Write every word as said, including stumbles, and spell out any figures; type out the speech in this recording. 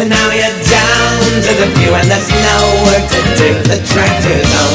And now you're down to the few, and there's no work to do. The tractor's on